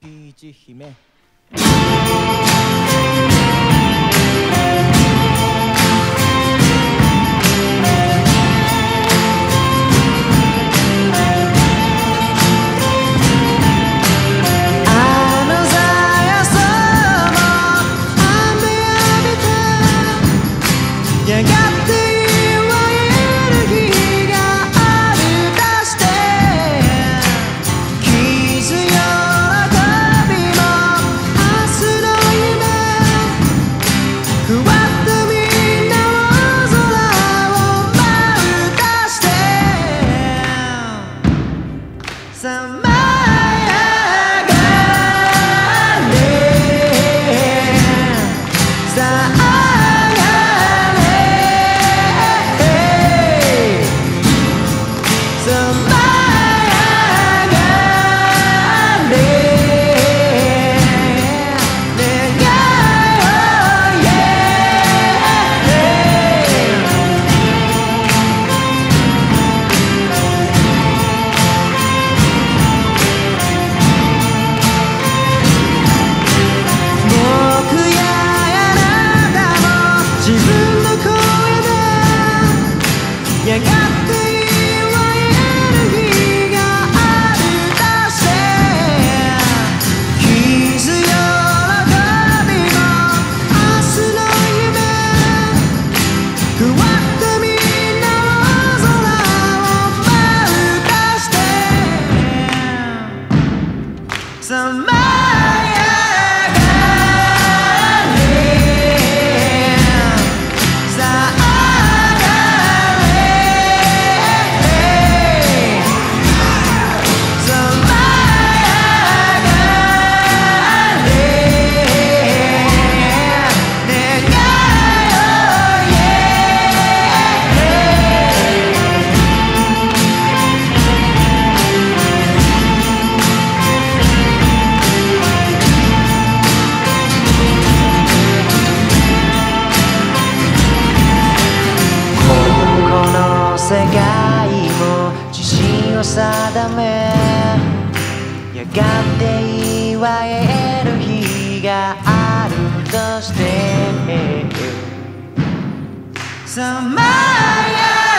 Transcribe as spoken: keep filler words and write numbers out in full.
ピーチ姫やがて言われる日があるとして傷喜びも明日の夢ふわっとみんなを空を舞うとしてさまやがれさあやがて言われる日があるとして傷喜びも明日の夢ふわっとみんなを空を舞うとしてさま世界も自信を定めやがて祝える日があるとしてさまや